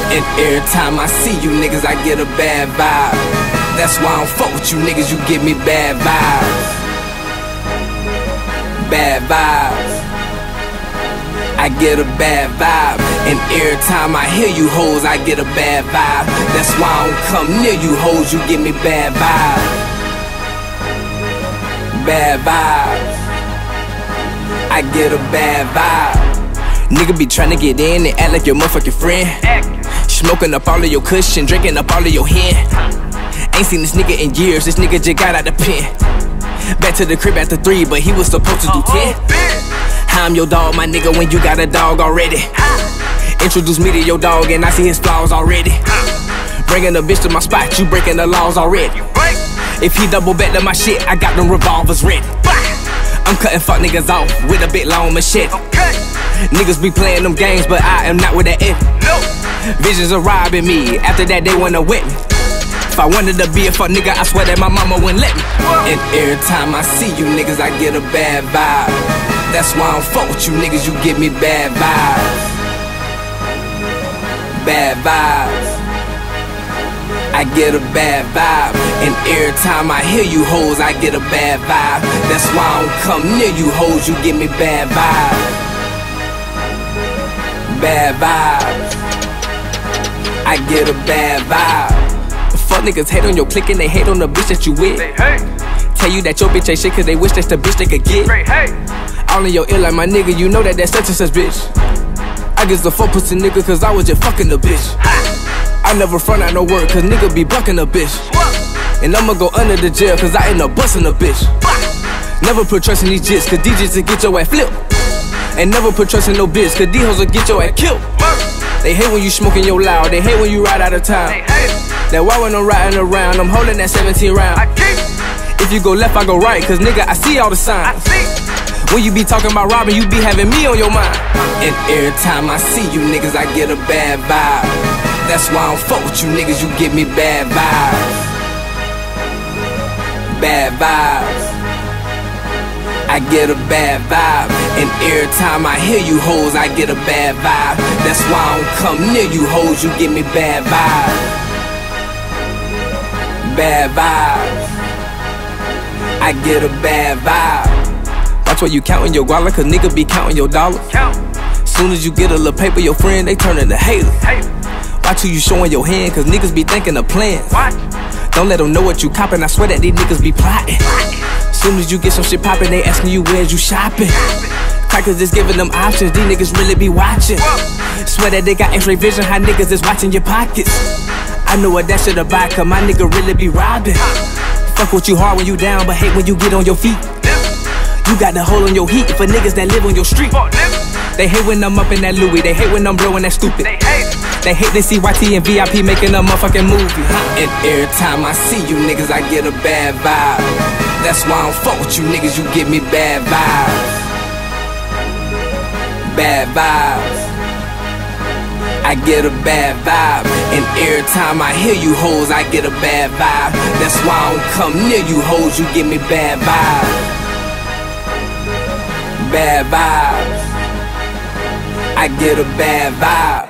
And every time I see you niggas, I get a bad vibe. That's why I don't fuck with you niggas, you give me bad vibes. Bad vibes. I get a bad vibe. And every time I hear you hoes, I get a bad vibe. That's why I don't come near you hoes, you give me bad vibes. Bad vibes. I get a bad vibe. Nigga be tryna get in and act like your motherfucking friend. Smoking up all of your cushion, drinking up all of your hen. Ain't seen this nigga in years, this nigga just got out the pen. Back to the crib after 3, but he was supposed to do 10. I'm your dog, my nigga, when you got a dog already. Introduce me to your dog and I see his flaws already. Bringing a bitch to my spot, you breaking the laws already. If he double back to my shit, I got them revolvers ready. I'm cutting fuck niggas off with a big long machete. Niggas be playing them games, but I am not with that end. Visions are robbing me, after that they wanna wet me. If I wanted to be a fuck nigga, I swear that my mama wouldn't let me. And every time I see you niggas, I get a bad vibe. That's why I don't fuck with you niggas, you give me bad vibes. Bad vibes. I get a bad vibe. And every time I hear you hoes, I get a bad vibe. That's why I don't come near you hoes, you give me bad vibes. Bad vibes. I get a bad vibe. Fuck niggas hate on your clique and they hate on the bitch that you with. Tell you that your bitch ain't shit cause they wish that's the bitch they could get. All in your ear like my nigga, you know that that's such and such bitch. I guess the fuck pussy nigga cause I was just fucking the bitch. I never front out no word cause nigga be bucking a bitch. And I'ma go under the jail cause I end up busting a bitch. Never put trust in these jits cause these jits will get your ass flipped. And never put trust in no bitch cause these hoes will get your ass killed. They hate when you smoking your loud, they hate when you ride out of town. That why when I'm riding around, I'm holding that 17 round. If you go left, I go right, cause nigga, I see all the signs. When you be talking about robbing, you be having me on your mind. And every time I see you niggas, I get a bad vibe. That's why I don't fuck with you niggas, you give me bad vibes. Bad vibes. I get a bad vibe. And every time I hear you hoes, I get a bad vibe. That's why I don't come near you hoes, you give me bad vibes. Bad vibes. I get a bad vibe. Watch where you counting your guala, cause nigga be counting your dollars. Soon as you get a little paper, your friend, they turn into haters. Watch who you showing your hand, cause niggas be thinking of plans. Don't let them know what you copping, I swear that these niggas be plotting. Soon as you get some shit poppin', they asking you where's you shopping. Crackers is giving them options, these niggas really be watching. Swear that they got x-ray vision, how niggas is watching your pockets. I know what that shit about, cause my nigga really be robbing. Fuck with you hard when you down, but hate when you get on your feet. You got the hole on your heat for niggas that live on your street. They hate when I'm up in that Louis, they hate when I'm blowing that stupid. They hate to see YT and VIP making a motherfucking movie. And every time I see you niggas, I get a bad vibe. That's why I don't fuck with you niggas, you give me bad vibes. Bad vibes. I get a bad vibe. And every time I hear you hoes, I get a bad vibe. That's why I don't come near you hoes, you give me bad vibes. Bad vibes. I get a bad vibe.